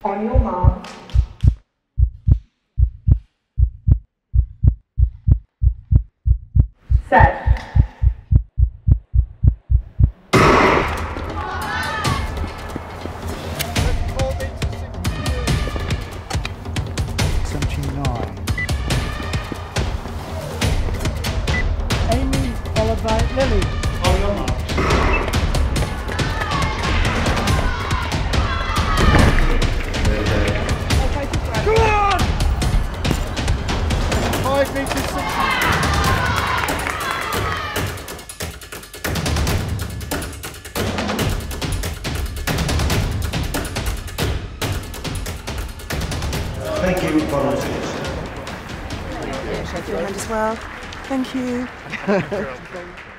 On your mark. Set. 79. Amy, followed by Lily. On your mark. Go on! 5 meters 60. Thank you, volunteers. Shake your hand as well. Thank you.